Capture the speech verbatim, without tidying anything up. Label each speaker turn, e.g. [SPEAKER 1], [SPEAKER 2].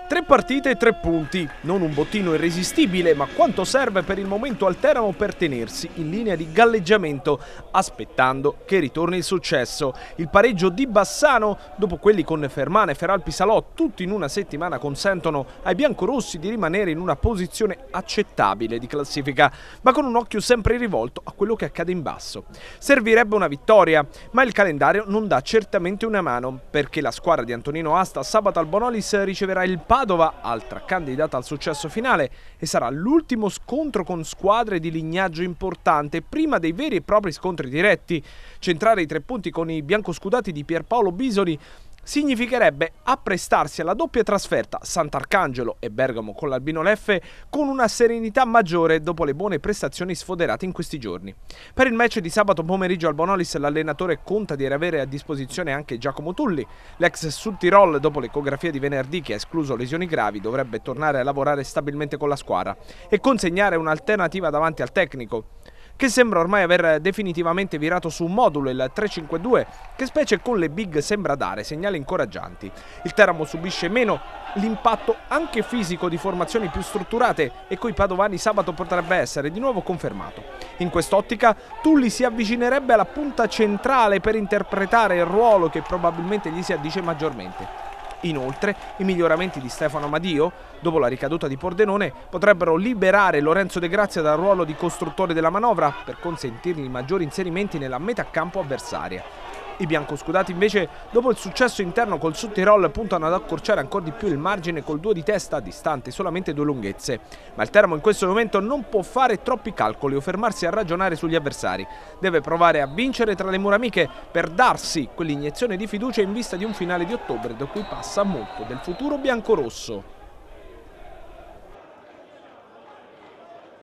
[SPEAKER 1] Tre partite e tre punti, non un bottino irresistibile, ma quanto serve per il momento al Teramo per tenersi in linea di galleggiamento, aspettando che ritorni il successo. Il pareggio di Bassano, dopo quelli con Fermana e Feralpi Salò, tutti in una settimana consentono ai biancorossi di rimanere in una posizione accettabile di classifica, ma con un occhio sempre rivolto a quello che accade in basso. Servirebbe una vittoria, ma il calendario non dà certamente una mano, perché la squadra di Antonino Asta sabato al Bonolis riceverà il Padova, altra candidata al successo finale, e sarà l'ultimo scontro con squadre di lignaggio importante prima dei veri e propri scontri diretti. Centrare i tre punti con i biancoscudati di Pierpaolo Bisoli significherebbe apprestarsi alla doppia trasferta Sant'Arcangelo e Bergamo con l'Albino Leffe con una serenità maggiore dopo le buone prestazioni sfoderate in questi giorni. Per il match di sabato pomeriggio al Bonolis l'allenatore conta di avere a disposizione anche Giacomo Tulli. L'ex Sud Tirol, dopo l'ecografia di venerdì che ha escluso lesioni gravi, dovrebbe tornare a lavorare stabilmente con la squadra e consegnare un'alternativa davanti al tecnico, che sembra ormai aver definitivamente virato su un modulo, il tre cinque due, che specie con le big sembra dare segnali incoraggianti. Il Teramo subisce meno l'impatto anche fisico di formazioni più strutturate e coi padovani sabato potrebbe essere di nuovo confermato. In quest'ottica Tulli si avvicinerebbe alla punta centrale per interpretare il ruolo che probabilmente gli si addice maggiormente. Inoltre, i miglioramenti di Stefano Amadio, dopo la ricaduta di Pordenone, potrebbero liberare Lorenzo De Grazia dal ruolo di costruttore della manovra per consentirgli maggiori inserimenti nella metà campo avversaria. I biancoscudati invece, dopo il successo interno col Sud Tirol, puntano ad accorciare ancora di più il margine col due di testa, distante solamente due lunghezze. Ma il Teramo in questo momento non può fare troppi calcoli o fermarsi a ragionare sugli avversari. Deve provare a vincere tra le mura amiche per darsi quell'iniezione di fiducia in vista di un finale di ottobre da cui passa molto del futuro biancorosso.